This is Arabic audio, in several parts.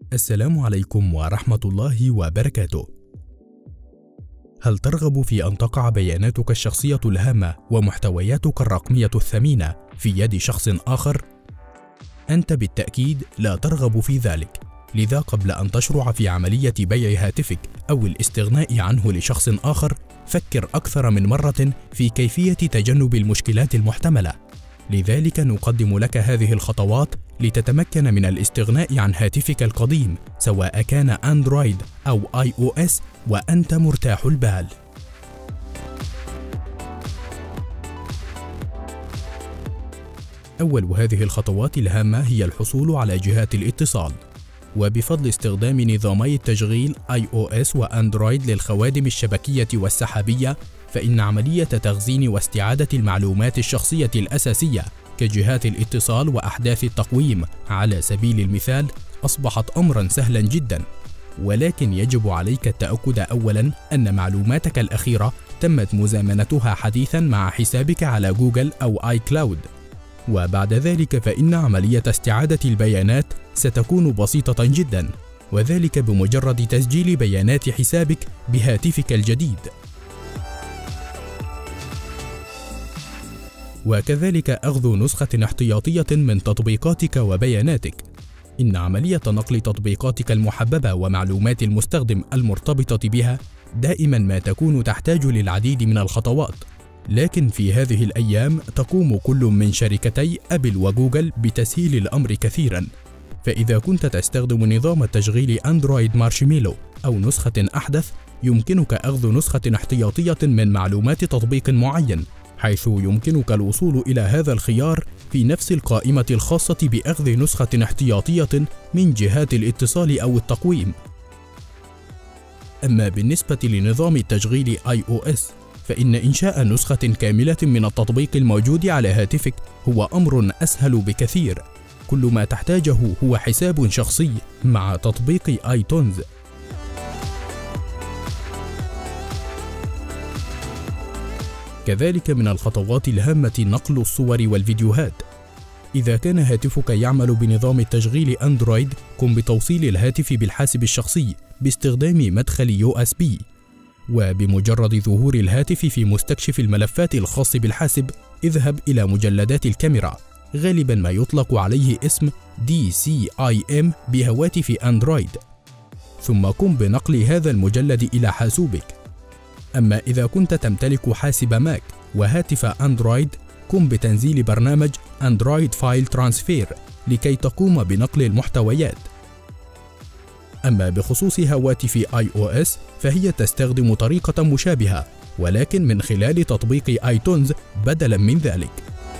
السلام عليكم ورحمة الله وبركاته. هل ترغب في أن تقع بياناتك الشخصية الهامة ومحتوياتك الرقمية الثمينة في يد شخص آخر؟ أنت بالتأكيد لا ترغب في ذلك، لذا قبل أن تشرع في عملية بيع هاتفك أو الاستغناء عنه لشخص آخر، فكر أكثر من مرة في كيفية تجنب المشكلات المحتملة. لذلك نقدم لك هذه الخطوات لتتمكن من الاستغناء عن هاتفك القديم سواء كان أندرويد أو iOS وأنت مرتاح البال. أول هذه الخطوات الهامة هي الحصول على جهات الاتصال، وبفضل استخدام نظامي التشغيل iOS وأندرويد للخوادم الشبكية والسحابية، فإن عملية تخزين واستعادة المعلومات الشخصية الأساسية كجهات الاتصال وأحداث التقويم على سبيل المثال أصبحت أمرا سهلا جدا، ولكن يجب عليك التأكد أولا أن معلوماتك الأخيرة تمت مزامنتها حديثا مع حسابك على جوجل أو آي كلاود، وبعد ذلك فإن عملية استعادة البيانات ستكون بسيطة جدا، وذلك بمجرد تسجيل بيانات حسابك بهاتفك الجديد. وكذلك أخذ نسخة احتياطية من تطبيقاتك وبياناتك. إن عملية نقل تطبيقاتك المحببة ومعلومات المستخدم المرتبطة بها دائما ما تكون تحتاج للعديد من الخطوات، لكن في هذه الأيام تقوم كل من شركتي أبل وجوجل بتسهيل الأمر كثيرا. فإذا كنت تستخدم نظام التشغيل أندرويد مارشميلو أو نسخة أحدث، يمكنك أخذ نسخة احتياطية من معلومات تطبيق معين، حيث يمكنك الوصول إلى هذا الخيار في نفس القائمة الخاصة بأخذ نسخة احتياطية من جهات الاتصال أو التقويم. أما بالنسبة لنظام التشغيل iOS، فإن إنشاء نسخة كاملة من التطبيق الموجود على هاتفك هو أمر أسهل بكثير. كل ما تحتاجه هو حساب شخصي مع تطبيق آيتونز. كذلك من الخطوات الهامة نقل الصور والفيديوهات. إذا كان هاتفك يعمل بنظام التشغيل أندرويد، قم بتوصيل الهاتف بالحاسب الشخصي باستخدام مدخل USB، وبمجرد ظهور الهاتف في مستكشف الملفات الخاص بالحاسب، اذهب إلى مجلدات الكاميرا، غالبا ما يطلق عليه اسم DCIM بهواتف أندرويد، ثم قم بنقل هذا المجلد إلى حاسوبك. أما إذا كنت تمتلك حاسب ماك وهاتف أندرويد، قم بتنزيل برنامج أندرويد فايل ترانسفير لكي تقوم بنقل المحتويات. أما بخصوص هواتف iOS، فهي تستخدم طريقة مشابهة، ولكن من خلال تطبيق آيتونز بدلا من ذلك.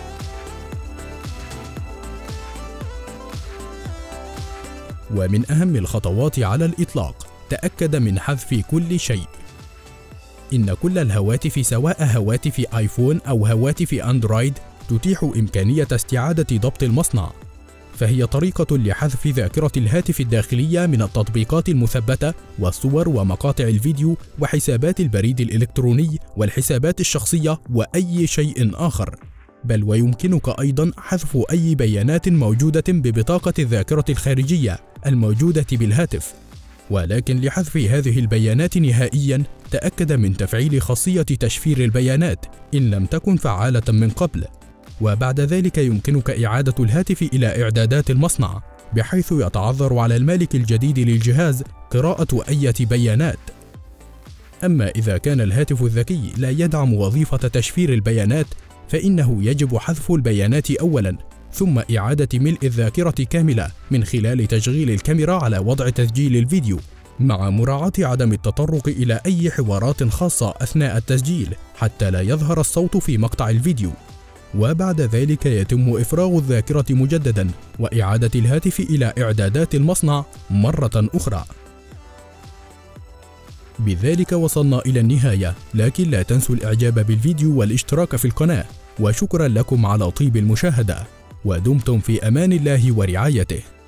ومن أهم الخطوات على الإطلاق، تأكد من حذف كل شيء. إن كل الهواتف سواء هواتف آيفون أو هواتف أندرويد تتيح إمكانية استعادة ضبط المصنع، فهي طريقة لحذف ذاكرة الهاتف الداخلية من التطبيقات المثبتة والصور ومقاطع الفيديو وحسابات البريد الإلكتروني والحسابات الشخصية وأي شيء آخر، بل ويمكنك أيضا حذف أي بيانات موجودة ببطاقة الذاكرة الخارجية الموجودة بالهاتف. ولكن لحذف هذه البيانات نهائيا، تأكد من تفعيل خاصية تشفير البيانات إن لم تكن فعالة من قبل، وبعد ذلك يمكنك إعادة الهاتف إلى إعدادات المصنع، بحيث يتعذر على المالك الجديد للجهاز قراءة أي بيانات. أما إذا كان الهاتف الذكي لا يدعم وظيفة تشفير البيانات، فإنه يجب حذف البيانات أولا، ثم إعادة ملء الذاكرة كاملة من خلال تشغيل الكاميرا على وضع تسجيل الفيديو، مع مراعاة عدم التطرق إلى أي حوارات خاصة أثناء التسجيل حتى لا يظهر الصوت في مقطع الفيديو. وبعد ذلك يتم إفراغ الذاكرة مجددا وإعادة الهاتف إلى إعدادات المصنع مرة أخرى. بذلك وصلنا إلى النهاية، لكن لا تنسوا الإعجاب بالفيديو والاشتراك في القناة، وشكرا لكم على طيب المشاهدة، ودمتم في أمان الله ورعايته.